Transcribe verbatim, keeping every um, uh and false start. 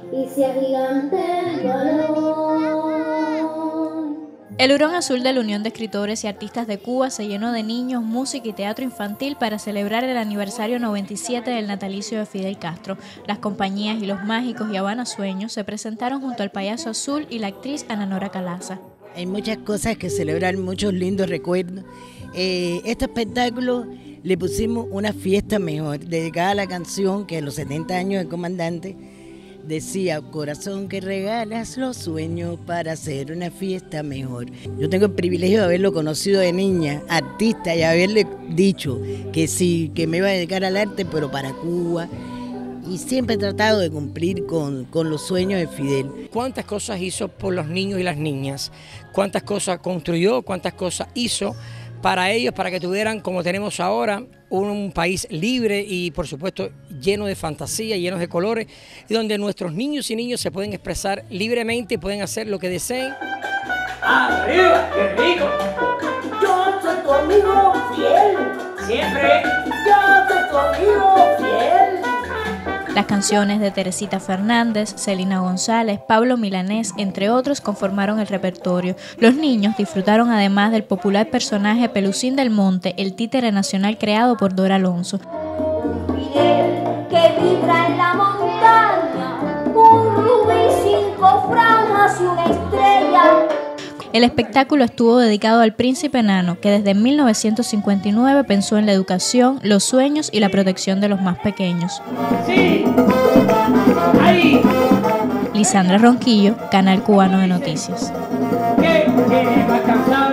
y sea gigante el dolor. El Hurón Azul de la Unión de Escritores y Artistas de Cuba se llenó de niños, música y teatro infantil para celebrar el aniversario noventa y siete del natalicio de Fidel Castro. Las compañías y los mágicos y Habana Sueños se presentaron junto al payaso azul y la actriz Ana Nora Calaza. Hay muchas cosas que celebrar, muchos lindos recuerdos. Eh, este espectáculo le pusimos una fiesta mejor, dedicada a la canción que a los setenta años del comandante decía: corazón que regalas los sueños para hacer una fiesta mejor. Yo tengo el privilegio de haberlo conocido de niña, artista, y haberle dicho que sí, que me iba a dedicar al arte, pero para Cuba. Y siempre he tratado de cumplir con, con los sueños de Fidel. ¿Cuántas cosas hizo por los niños y las niñas? ¿Cuántas cosas construyó? ¿Cuántas cosas hizo para ellos, para que tuvieran, como tenemos ahora, un país libre y, por supuesto, lleno de fantasía, lleno de colores, y donde nuestros niños y niñas se pueden expresar libremente y pueden hacer lo que deseen? ¡Arriba! ¡Qué rico! Yo soy tu amigo fiel. Siempre. Yo soy tu amigo fiel. Las canciones de Teresita Fernández, Celina González, Pablo Milanés, entre otros, conformaron el repertorio. Los niños disfrutaron además del popular personaje Pelusín del Monte, el títere nacional creado por Dora Alonso. Fidel, que vibra en la montaña, un rubí, cinco franjas y una estrella. El espectáculo estuvo dedicado al príncipe enano, que desde mil novecientos cincuenta y nueve pensó en la educación, los sueños y la protección de los más pequeños. ¡Sí! ¡Ahí! Lisandra Ronquillo, Canal Cubano de Noticias. ¿Qué? ¿Qué? ¿Va cansado?